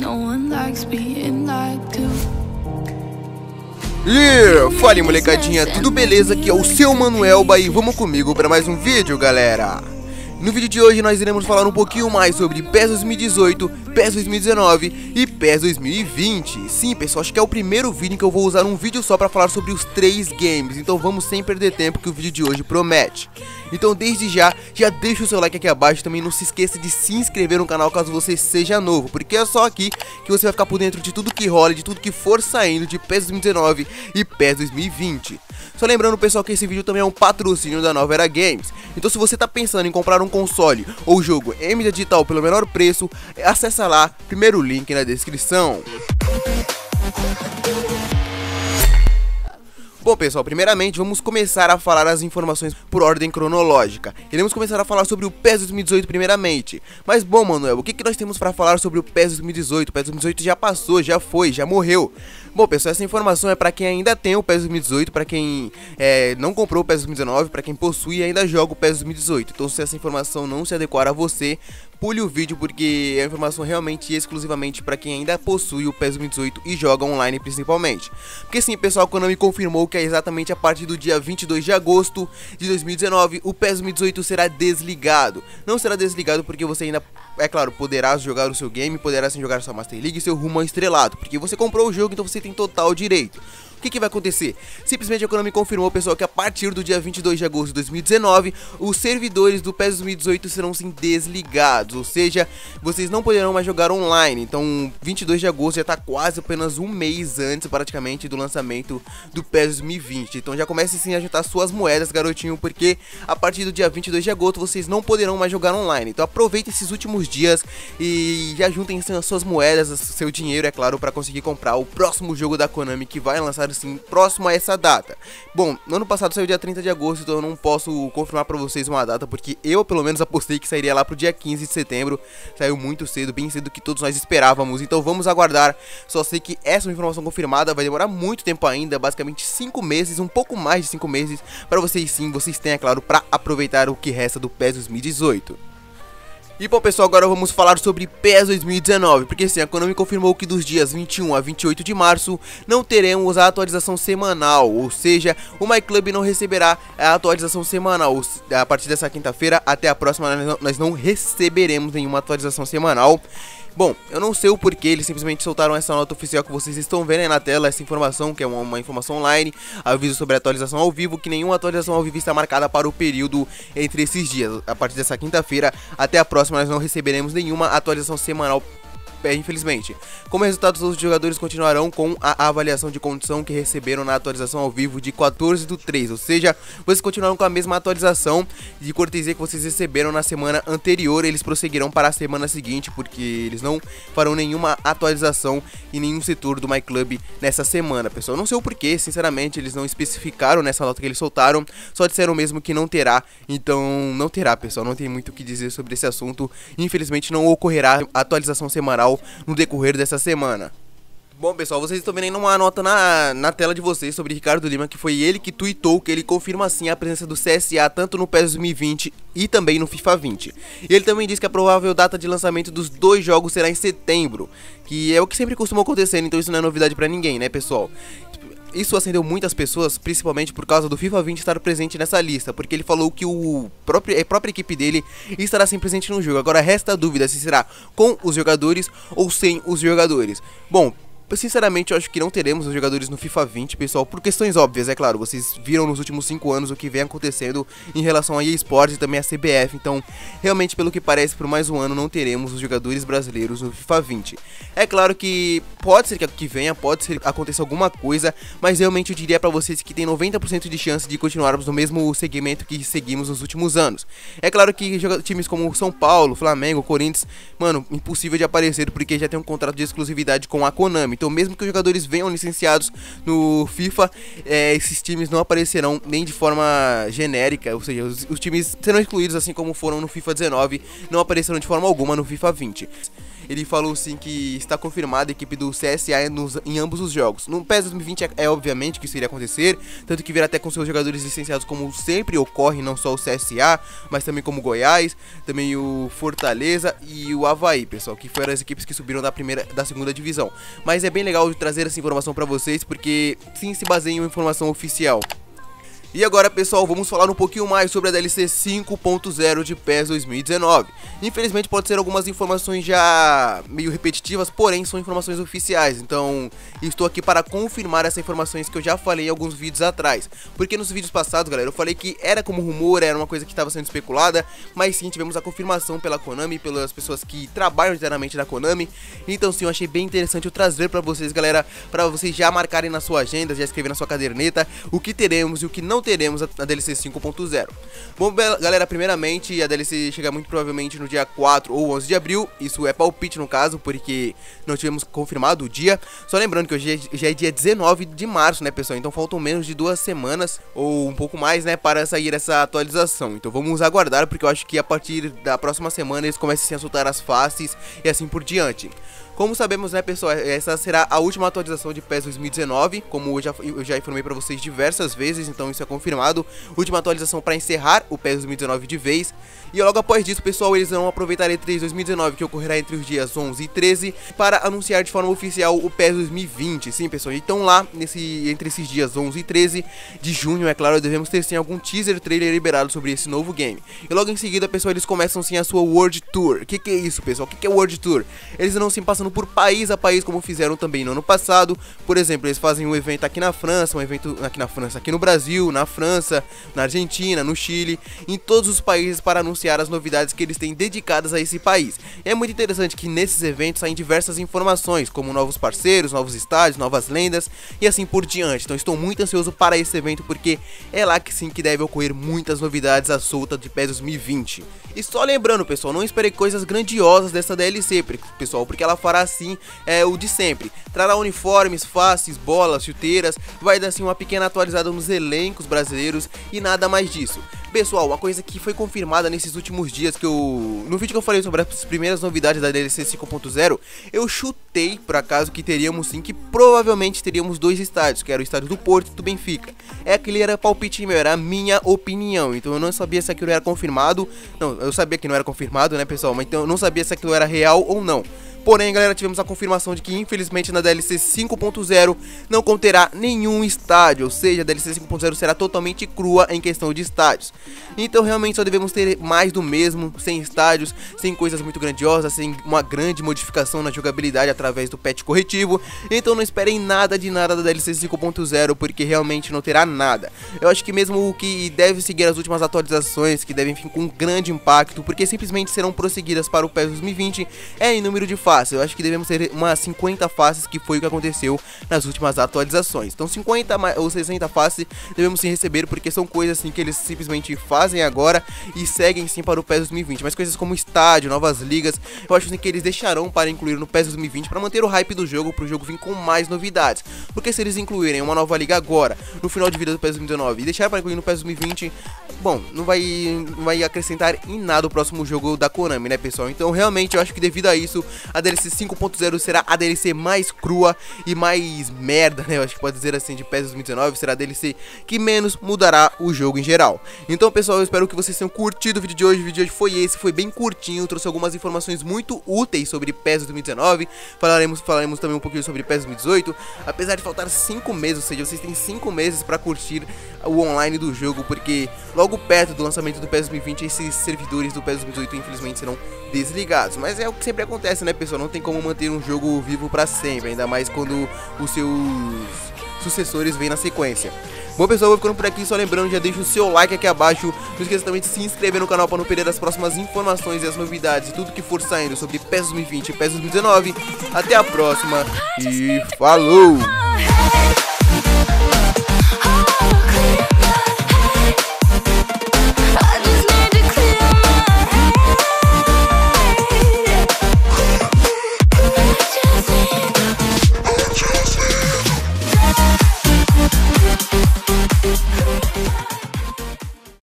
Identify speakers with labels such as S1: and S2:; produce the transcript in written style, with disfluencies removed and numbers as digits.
S1: No one likes being lied to.
S2: Fala molecadinha, tudo beleza? Aqui é o seu Manuelba e vamos comigo para mais um vídeo, galera. No vídeo de hoje nós iremos falar um pouquinho mais sobre PES 2018, PES 2019 e PES 2020. Sim, pessoal, acho que é o primeiro vídeo em que eu vou usar um vídeo só para falar sobre os 3 games. Então vamos sem perder tempo que o vídeo de hoje promete. Então desde já deixa o seu like aqui abaixo. Também não se esqueça de se inscrever no canal caso você seja novo, porque é só aqui que você vai ficar por dentro de tudo que rola, de tudo que for saindo de PES 2019 e PES 2020. Só lembrando, pessoal, que esse vídeo também é um patrocínio da Nova Era Games. Então se você tá pensando em comprar um console ou jogo em mídia digital pelo menor preço, acessa lá, primeiro link na descrição. Bom, pessoal, primeiramente vamos começar a falar as informações por ordem cronológica. Iremos começar a falar sobre o PES 2018 primeiramente. Mas bom, Manuel, o que nós temos para falar sobre o PES 2018? O PES 2018 já passou, já foi, já morreu. Bom, pessoal, essa informação é para quem ainda tem o PES 2018, para quem não comprou o PES 2019, para quem possui e ainda joga o PES 2018. Então, se essa informação não se adequar a você, pule o vídeo, porque é informação realmente e exclusivamente para quem ainda possui o PES 2018 e joga online principalmente. Porque sim, pessoal, a Konami confirmou que é exatamente a partir do dia 22 de agosto de 2019 o PES 2018 será desligado. Não será desligado porque você ainda, é claro, poderá jogar o seu game, poderá sim jogar sua Master League e seu rumo ao estrelado, porque você comprou o jogo, então você tem total direito. O que vai acontecer? Simplesmente a Konami confirmou, pessoal, que a partir do dia 22 de agosto de 2019, os servidores do PES 2018 serão sim desligados, ou seja, vocês não poderão mais jogar online. Então 22 de agosto já está quase apenas um mês antes praticamente do lançamento do PES 2020. Então já comece sim a juntar suas moedas, garotinho, porque a partir do dia 22 de agosto vocês não poderão mais jogar online. Então aproveite esses últimos dias e já juntem as suas moedas, seu dinheiro, é claro, para conseguir comprar o próximo jogo da Konami que vai lançar assim próximo a essa data. Bom, no ano passado saiu dia 30 de agosto, então eu não posso confirmar pra vocês uma data, porque eu pelo menos apostei que sairia lá pro dia 15 de setembro. Saiu muito cedo, bem cedo que todos nós esperávamos, então vamos aguardar. Só sei que essa informação confirmada vai demorar muito tempo ainda, basicamente 5 meses, um pouco mais de 5 meses, pra vocês sim, vocês têm, é claro, pra aproveitar o que resta do PES 2018. E bom, pessoal, agora vamos falar sobre PES 2019, porque sim, a Konami confirmou que dos dias 21 a 28 de março não teremos a atualização semanal, ou seja, o MyClub não receberá a atualização semanal. A partir dessa quinta-feira até a próxima nós não receberemos nenhuma atualização semanal. Bom, eu não sei o porquê, eles simplesmente soltaram essa nota oficial que vocês estão vendo aí na tela, essa informação, que é uma informação online, aviso sobre a atualização ao vivo, que nenhuma atualização ao vivo está marcada para o período entre esses dias. A partir dessa quinta-feira até a próxima nós não receberemos nenhuma atualização semanal, infelizmente. Como resultado, os jogadores continuarão com a avaliação de condição que receberam na atualização ao vivo de 14/3, ou seja, vocês continuarão com a mesma atualização de cortesia que vocês receberam na semana anterior. Eles prosseguirão para a semana seguinte, porque eles não farão nenhuma atualização em nenhum setor do MyClub nessa semana, pessoal. Não sei o porquê, sinceramente, eles não especificaram nessa nota que eles soltaram, só disseram mesmo que não terá. Então não terá, pessoal, não tem muito o que dizer sobre esse assunto. Infelizmente não ocorrerá atualização semanal no decorrer dessa semana. Bom, pessoal, vocês estão vendo aí uma nota na tela de vocês sobre Ricardo Lima, que foi ele que tweetou que ele confirma assim a presença do CSA tanto no PES 2020 e também no FIFA 20. E ele também diz que a provável data de lançamento dos 2 jogos será em setembro, que é o que sempre costuma acontecer, então isso não é novidade pra ninguém, né, pessoal? Isso acendeu muitas pessoas, principalmente por causa do FIFA 20 estar presente nessa lista, porque ele falou que a própria equipe dele estará sempre presente no jogo. Agora resta a dúvida se será com os jogadores ou sem os jogadores. Bom, sinceramente eu acho que não teremos os jogadores no FIFA 20, pessoal, por questões óbvias, é claro. Vocês viram nos últimos 5 anos o que vem acontecendo em relação a EA Sports e também a CBF. Então, realmente, pelo que parece, por mais um ano não teremos os jogadores brasileiros no FIFA 20. É claro que pode ser que venha, pode ser que aconteça alguma coisa, mas realmente eu diria pra vocês que tem 90% de chance de continuarmos no mesmo segmento que seguimos nos últimos anos. É claro que times como São Paulo, Flamengo, Corinthians, mano, impossível de aparecer porque já tem um contrato de exclusividade com a Konami. Então mesmo que os jogadores venham licenciados no FIFA, esses times não aparecerão nem de forma genérica, ou seja, os times serão excluídos assim como foram no FIFA 19, não aparecerão de forma alguma no FIFA 20. ele falou sim que está confirmada a equipe do CSA em ambos os jogos. No PES 2020 é obviamente que isso iria acontecer, tanto que virá até com seus jogadores licenciados, como sempre ocorre, não só o CSA, mas também como o Goiás, também o Fortaleza e o Avaí, pessoal, que foram as equipes que subiram da segunda divisão. Mas é bem legal de trazer essa informação para vocês, porque sim, se baseia em uma informação oficial. E agora, pessoal, vamos falar um pouquinho mais sobre a DLC 5.0 de PES 2019. Infelizmente pode ser algumas informações já meio repetitivas, porém são informações oficiais. Então estou aqui para confirmar essas informações que eu já falei em alguns vídeos atrás. Porque nos vídeos passados, galera, eu falei que era como rumor, era uma coisa que estava sendo especulada, mas sim, tivemos a confirmação pela Konami, pelas pessoas que trabalham diariamente na Konami. Então sim, eu achei bem interessante eu trazer para vocês, galera, para vocês já marcarem na sua agenda, já escrever na sua caderneta o que teremos e o que não teremos na DLC 5.0. Bom, galera, primeiramente a DLC chega muito provavelmente no dia 4 ou 11 de abril, isso é palpite no caso, porque não tivemos confirmado o dia. Só lembrando que hoje já é dia 19 de março, né, pessoal, então faltam menos de 2 semanas ou um pouco mais, né, para sair essa atualização. Então vamos aguardar, porque eu acho que a partir da próxima semana eles começam a soltar as faces e assim por diante. Como sabemos, né, pessoal, essa será a última atualização de PES 2019, como eu já informei para vocês diversas vezes, então isso é confirmado. Última atualização para encerrar o PES 2019 de vez. E logo após disso, pessoal, eles vão aproveitar a E3 2019, que ocorrerá entre os dias 11 e 13, para anunciar de forma oficial o PES 2020. Sim, pessoal, então lá, entre esses dias 11 e 13 de junho, é claro, devemos ter sim algum teaser trailer liberado sobre esse novo game. E logo em seguida, pessoal, eles começam sim a sua World Tour. O que é isso, pessoal? O que é World Tour? Eles não sim passando por país a país, como fizeram também no ano passado. Por exemplo, eles fazem um evento aqui na França, aqui no Brasil, na França, na Argentina, no Chile, em todos os países, para anunciar as novidades que eles têm dedicadas a esse país. E é muito interessante que nesses eventos saem diversas informações, como novos parceiros, novos estádios, novas lendas e assim por diante. Então estou muito ansioso para esse evento, porque é lá que sim que deve ocorrer muitas novidades à solta de PES 2020. E só lembrando, pessoal, não esperei coisas grandiosas dessa DLC, pessoal, porque ela fará assim o de sempre. Trará uniformes, faces, bolas, chuteiras, vai dar assim uma pequena atualizada nos elencos brasileiros e nada mais disso. Pessoal, uma coisa que foi confirmada nesses últimos dias, no vídeo que eu falei sobre as primeiras novidades da DLC 5.0, eu chutei por acaso que teríamos sim, que provavelmente teríamos 2 estádios, que era o estádio do Porto e do Benfica. Aquele era palpite meu, era a minha opinião, então eu não sabia se aquilo era confirmado. Não, eu sabia que não era confirmado, né, pessoal, mas então eu não sabia se aquilo era real ou não. Porém, galera, tivemos a confirmação de que infelizmente na DLC 5.0 não conterá nenhum estádio, ou seja, a DLC 5.0 será totalmente crua em questão de estádios. Então realmente só devemos ter mais do mesmo, sem estádios, sem coisas muito grandiosas, sem uma grande modificação na jogabilidade através do patch corretivo. Então não esperem nada de nada da DLC 5.0, porque realmente não terá nada. Eu acho que mesmo o que deve seguir as últimas atualizações, que devem vir com um grande impacto, porque simplesmente serão prosseguidas para o PES 2020, é em número de faces. Eu acho que devemos ter umas 50 faces, que foi o que aconteceu nas últimas atualizações. Então 50 ou 60 faces devemos sim receber, porque são coisas assim que eles simplesmente fazem agora e seguem sim para o PES 2020. Mas coisas como estádio, novas ligas, eu acho assim que eles deixarão para incluir no PES 2020, para manter o hype do jogo, para o jogo vir com mais novidades. Porque se eles incluírem uma nova liga agora, no final de vida do PES 2019, e deixar para incluir no PES 2020, bom, não vai acrescentar em nada o próximo jogo da Konami, né, pessoal? Então realmente eu acho que devido a isso, a DLC 5.0 será a DLC mais crua e mais merda, né? Eu acho que pode dizer assim, de PES 2019, será a DLC que menos mudará o jogo em geral. Então, pessoal, eu espero que vocês tenham curtido o vídeo de hoje. O vídeo de hoje foi esse, foi bem curtinho, trouxe algumas informações muito úteis sobre PES 2019. Falaremos também um pouquinho sobre PES 2018, apesar de faltar 5 meses, ou seja, vocês têm 5 meses para curtir o online do jogo, porque logo perto do lançamento do PES 2020, esses servidores do PES 2018 infelizmente serão desligados. Mas é o que sempre acontece, né, pessoal? Não tem como manter um jogo vivo pra sempre, ainda mais quando os seus sucessores vêm na sequência. Bom, pessoal, eu vou ficando por aqui, só lembrando, já deixa o seu like aqui abaixo. Não esqueça também de se inscrever no canal para não perder as próximas informações e as novidades e tudo que for saindo sobre PES 2020 e PES 2019. Até a próxima e falou!